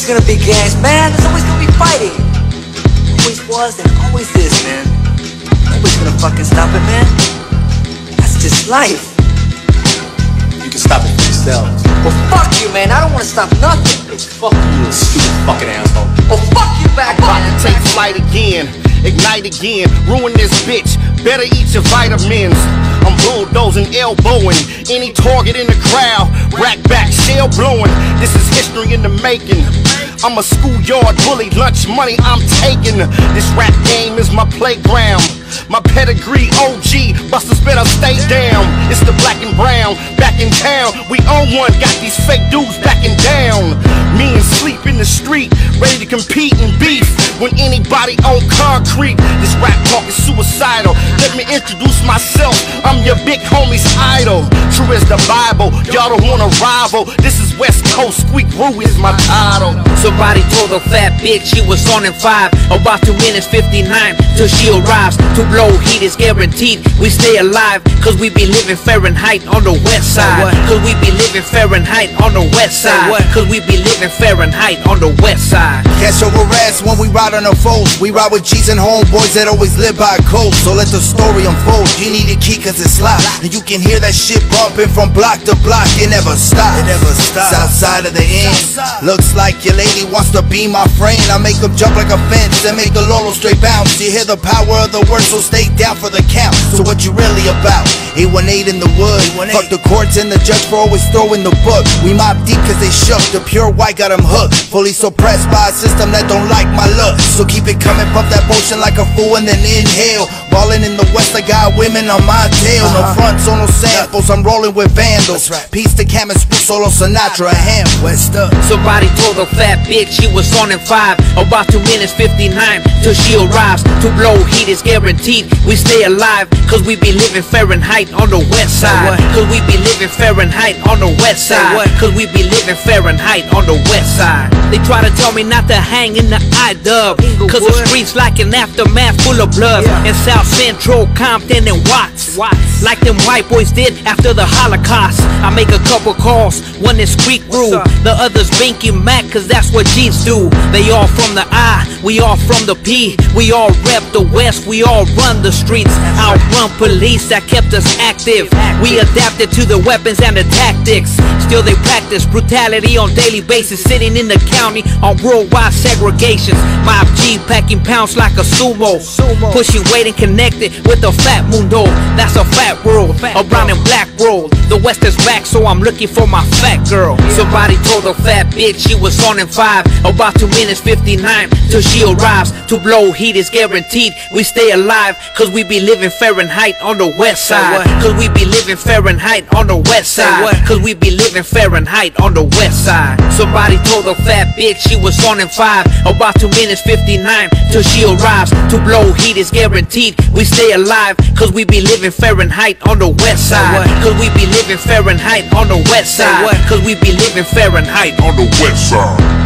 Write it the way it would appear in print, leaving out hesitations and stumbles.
always gonna be gangs, man. There's always gonna be fighting. Always was and always is, man. Nobody's gonna fucking stop it, man. That's just life. You can stop it for yourself. Well, fuck you, man. I don't wanna stop nothing. Hey, fuck you, stupid fucking asshole. Oh, fuck you back, About man. to take flight again, ignite again, ruin this bitch. Better eat your vitamins. I'm bulldozing, elbowing any target in the crowd. Rack back, shell blowing. This is history in the making. I'm a schoolyard bully, lunch money I'm taking. This rap game is my playground. My pedigree OG, busters better stay down. It's the black and brown, back in town. We own one, got these fake dudes backing down. Me and sleep in the street, ready to compete and beef. When anybody on concrete, this rap talk is suicidal. Let me introduce myself, I'm your big homie's idol. True as the Bible, y'all don't want a rival. This is West Coast, Squeak Roo is my title. Somebody told a fat bitch she was on in 5. About 2 minutes 59 till she arrives. To blow heat is guaranteed. We stay alive, cause we be living Fahrenheit on the west side. Cause we be living Fahrenheit on the west side. Cause we be living Fahrenheit on the west side. Catch over ass when we ride on the foes. We ride with G's and homeboys that always live by a code. So let the story unfold. You need a key cause it's locked. And you can hear that shit bumping from block to block. It never stops. It never stops. South side of the end. Looks like your lady wants to be my friend. I make them jump like a fence and make the Lolo straight bounce. You hear the power of the word, so stay down for the count. So what you really about? 818 in the wood. Fuck the courts and the judge for always throwing the book. We mob deep cause they shook. The pure white got them hooked. Fully suppressed by a system that don't like my look. So keep it coming, pump that potion like a fool and then inhale. Ballin' in the west, I got women on my tail. No fronts on no samples, I'm rolling with vandals. Peace to Cam and Spook, Solo Sinatra, Ham, West up. Somebody told a fat bitch she was on in 5. About 2 minutes 59 till she arrives. To blow heat is guaranteed. We stay alive, cause we be living Fahrenheit on the west side. Cause we be living Fahrenheit on the west side. Cause we be living Fahrenheit on the west side. They try to tell me not to hang in the I-dub, cause the streets like an aftermath full of blood. In South Central, Compton and Watts, like them white boys did after the Holocaust. I make a couple calls, one is Squeak Roo, the other's Binky Mac, cause that's what G's do. They all from the I, we all from the P. We all rep the West, we all run the streets. Outrun police that kept us active. We adapted to the weapons and the tactics. Still they practice brutality on daily basis. Sitting in the county on worldwide segregations. Mob G packing pounds like a sumo. Pushing weight and connected with a fat mundo. That's a fat world, a brown and black world. The West is back, so I'm looking for my fat girl. Somebody told a fat bitch she was on in 5. About 2 minutes 59 till she arrives. To blow heat is guaranteed. We stay alive, cause we be living Fahrenheit on the west side. Cause we be living Fahrenheit on the west side. Cause we be living Fahrenheit on the west side. Somebody told a fat bitch she was on in 5. About 2 minutes 59 till she arrives. To blow heat is guaranteed. We stay alive, cause we be living Fahrenheit on the west side. Cause we be living Fahrenheit on the west side. Cause we be living Fahrenheit on the west side.